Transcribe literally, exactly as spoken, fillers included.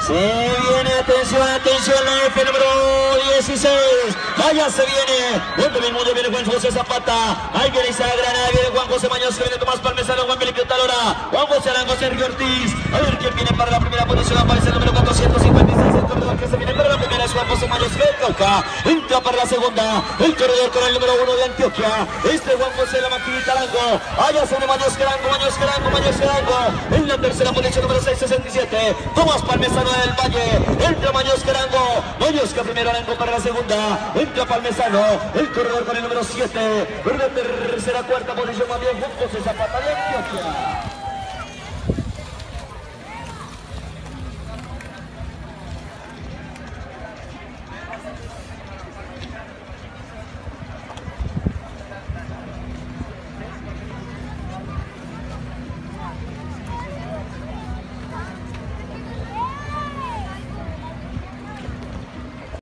Se viene, atención, atención, la F número dieciséis. Vaya, se viene. Dentro del mundo viene Juan José Zapata. Ahí viene Isaac Granada, viene Juan José Mañoz, viene Tomás Palmesano, Juan Felipe Talora, Juan José Arango, Sergio Ortiz. A ver quién viene para la primera posición. Aparece el número cuatrocientos cincuenta y seis. El corredor que se viene para la primera es Juan José Mañoz, Cauca. Entra para la segunda. El corredor con el número uno de Antioquia. Este Juan José La Maquinita Arango. Allá se viene Mañoz Carango, Mañoz Carango, Mañoz Carango. En la tercera posición, número seiscientos sesenta y siete. Tomás Palmesano del Valle. Entra Mañoz Carango. Mañoz que primero Arango para la segunda. Entra Palmesano. El corredor con el número siete. En la tercera, cuarta posición, más bien Juan José Zapata de Antioquia.